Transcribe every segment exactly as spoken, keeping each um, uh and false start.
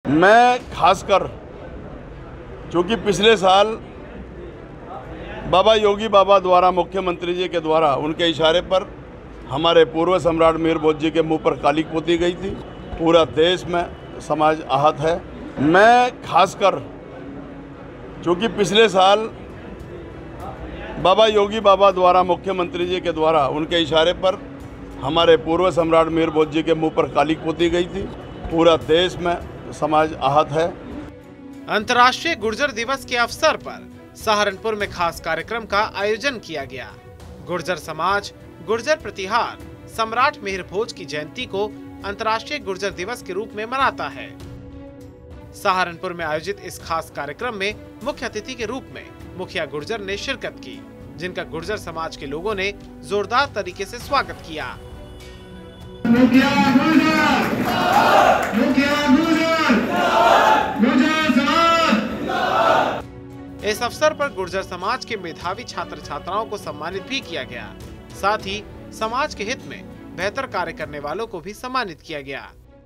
मैं खासकर चूँकि पिछले साल बाबा योगी बाबा द्वारा, मुख्यमंत्री जी के द्वारा, उनके इशारे पर हमारे पूर्व सम्राट मिहिर भोज जी के मुंह पर कालिक पोती गई थी। पूरा देश में समाज आहत है। मैं खासकर चूँकि पिछले साल बाबा योगी बाबा द्वारा, मुख्यमंत्री जी के द्वारा, उनके इशारे पर हमारे पूर्व सम्राट मिहिर भोज जी के मुंह पर कालिक पोती गई थी। पूरा देश में समाज आहत है। अंतर्राष्ट्रीय गुर्जर दिवस के अवसर पर सहारनपुर में खास कार्यक्रम का आयोजन किया गया। गुर्जर समाज गुर्जर प्रतिहार सम्राट मिहिर भोज की जयंती को अंतर्राष्ट्रीय गुर्जर दिवस के रूप में मनाता है। सहारनपुर में आयोजित इस खास कार्यक्रम में मुख्य अतिथि के रूप में मुखिया गुर्जर ने शिरकत की, जिनका गुर्जर समाज के लोगों ने जोरदार तरीके से स्वागत किया। मुखिया गुर्जर, मुखिया गुर्जर, गुर्जर समाज। इस अवसर पर गुर्जर समाज के मेधावी छात्र छात्राओं को सम्मानित भी किया गया। साथ ही समाज के हित में बेहतर कार्य करने वालों को भी सम्मानित किया गया।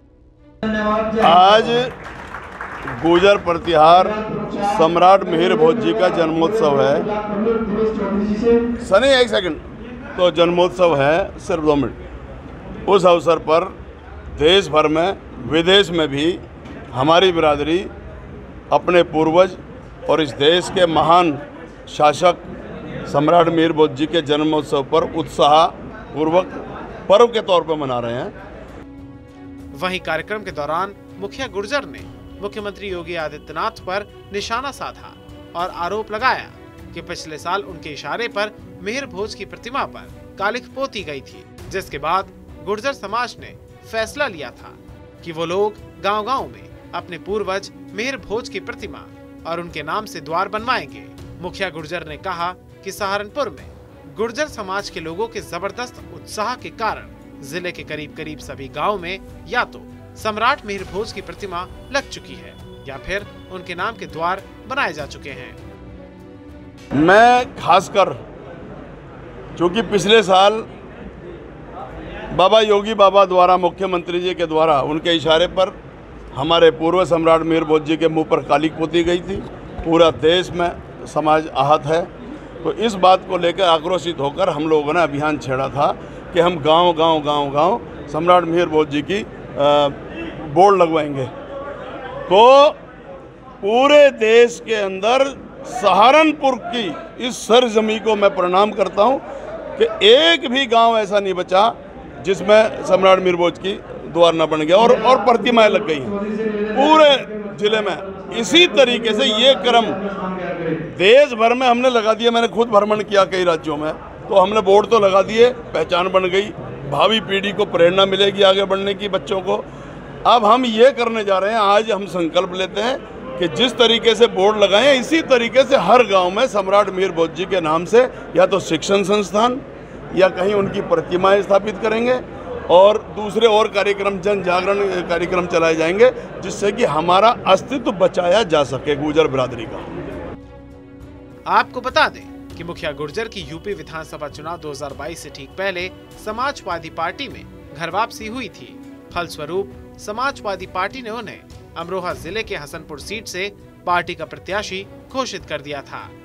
आज गुर्जर प्रतिहार सम्राट मिहिर भोज जी का जन्मोत्सव है। सनी एक सेकंड तो जन्मोत्सव है, सिर्फ दो मिनट। उस अवसर पर देश भर में, विदेश में भी हमारी बिरादरी अपने पूर्वज और इस देश के महान शासक सम्राट मिहिर भोज जी के जन्मोत्सव पर उत्साह पूर्वक पर्व के तौर पर मना रहे हैं। वहीं कार्यक्रम के दौरान मुखिया गुर्जर ने मुख्यमंत्री योगी आदित्यनाथ पर निशाना साधा और आरोप लगाया कि पिछले साल उनके इशारे पर मिहिर भोज की प्रतिमा पर कालिक पोती गई थी, जिसके बाद गुर्जर समाज ने फैसला लिया था कि वो लोग गांव-गांव में अपने पूर्वज मिहिर भोज की प्रतिमा और उनके नाम से द्वार बनवाएंगे। मुखिया गुर्जर ने कहा कि सहारनपुर में गुर्जर समाज के लोगों के जबरदस्त उत्साह के कारण जिले के करीब करीब सभी गाँव में या तो सम्राट मिहिर भोज की प्रतिमा लग चुकी है या फिर उनके नाम के द्वार बनाए जा चुके हैं। मैं खासकर चूँकि पिछले साल बाबा योगी बाबा द्वारा, मुख्यमंत्री जी के द्वारा, उनके इशारे पर हमारे पूर्व सम्राट मिहिर भोज जी के मुंह पर कालिक पोती गई थी। पूरा देश में समाज आहत है। तो इस बात को लेकर आक्रोशित होकर हम लोगों ने अभियान छेड़ा था कि हम गांव गांव गांव गांव सम्राट मिहिर भोज जी की बोर्ड लगवाएंगे। तो पूरे देश के अंदर सहारनपुर की इस सरजमी को मैं प्रणाम करता हूं कि एक भी गांव ऐसा नहीं बचा जिसमें सम्राट मिहिर भोज की द्वार न बन गया और और प्रतिमाएं लग गई पूरे जिले में। इसी तरीके से ये क्रम देश भर में हमने लगा दिया। मैंने खुद भ्रमण किया कई राज्यों में, तो हमने बोर्ड तो लगा दिए, पहचान बन गई, भावी पीढ़ी को प्रेरणा मिलेगी आगे बढ़ने की, बच्चों को। अब हम ये करने जा रहे हैं, आज हम संकल्प लेते हैं कि जिस तरीके से बोर्ड लगाएं, इसी तरीके से हर गांव में सम्राट मिहिर भोज जी के नाम से या तो शिक्षण संस्थान या कहीं उनकी प्रतिमाएं स्थापित करेंगे और दूसरे और कार्यक्रम, जन जागरण कार्यक्रम चलाए जाएंगे, जिससे कि हमारा अस्तित्व बचाया जा सके गुर्जर बिरादरी का। आपको बता दें कि मुखिया गुर्जर की यूपी विधानसभा चुनाव दो हज़ार बाईस से ठीक पहले समाजवादी पार्टी में घर वापसी हुई थी। फलस्वरूप समाजवादी पार्टी ने उन्हें अमरोहा जिले के हसनपुर सीट से पार्टी का प्रत्याशी घोषित कर दिया था।